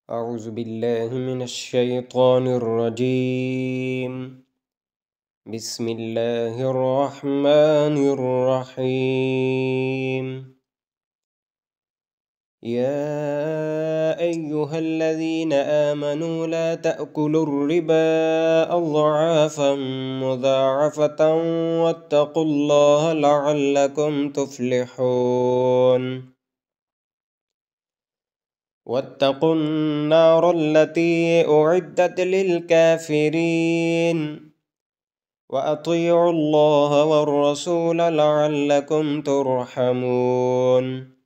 أعوذ بالله من الشيطان الرجيم. بسم الله الرحمن الرحيم. يا أيها الذين آمنوا لا تأكلوا الربا أضعافا مضاعفة واتقوا الله لعلكم تفلحون. واتقوا النار التي أعدت للكافرين وأطيعوا الله والرسول لعلكم ترحمون.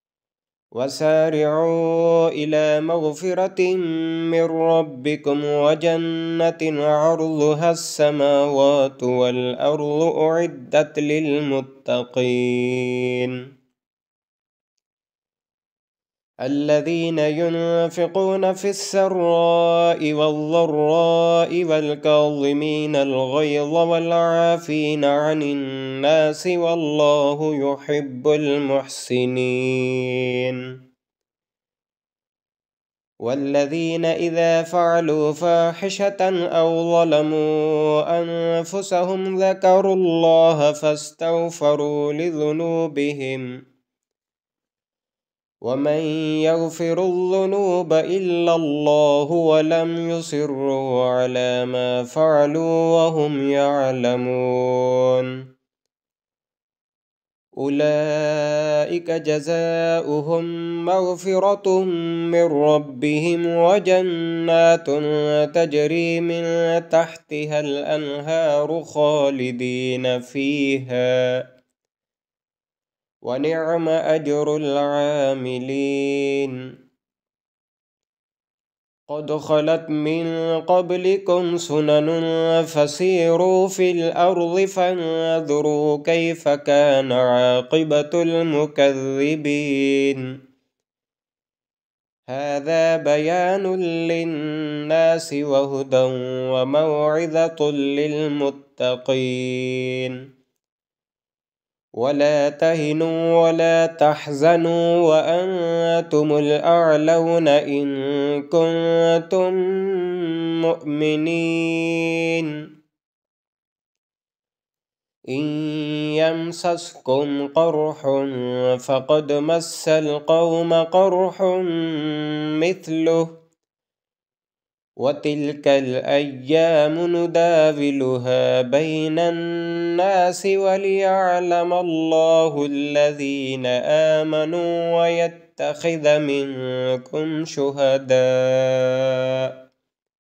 وسارعوا إلى مغفرة من ربكم وجنة عرضها السماوات والأرض أعدت للمتقين الذين ينفقون في السراء والضراء والكاظمين الغيظ والعافين عن الناس والله يحب المحسنين. والذين إذا فعلوا فاحشة أو ظلموا أنفسهم ذكروا الله فاستغفروا لذنوبهم ومن يغفر الذنوب إلا الله ولم يصروا على ما فعلوا وهم يعلمون أولئك جزاؤهم مغفرة من ربهم وجنات تجري من تحتها الأنهار خالدين فيها ونعم أجر العاملين. قد خلت من قبلكم سنن فسيروا في الأرض فانظروا كيف كان عاقبة المكذبين. هذا بيان للناس وهدى وموعظة للمتقين. ولا تهنوا ولا تحزنوا وأنتم الأعلون إن كنتم مؤمنين. إن يمسسكم قرح فقد مس القوم قرح مثله وتلك الأيام نداولها بين الناس وليعلم الله الذين آمنوا ويتخذ منكم شهداء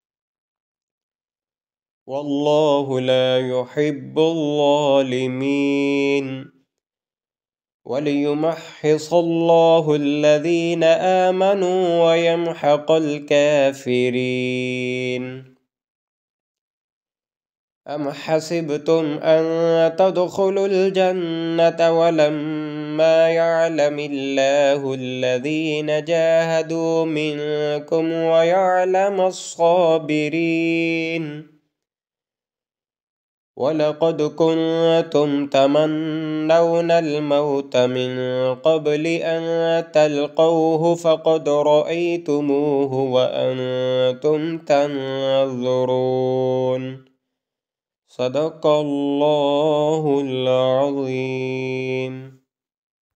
والله لا يحب الظالمين. وليمحص الله الذين آمنوا ويمحق الكافرين. أم حسبتم أن تدخلوا الجنة ولما يعلم الله الذين جاهدوا منكم ويعلم الصابرين. ولقد كنتم تمنون الموت من قبل أن تلقوه فقد رأيتموه وأنتم تنظرون. صدق الله العظيم.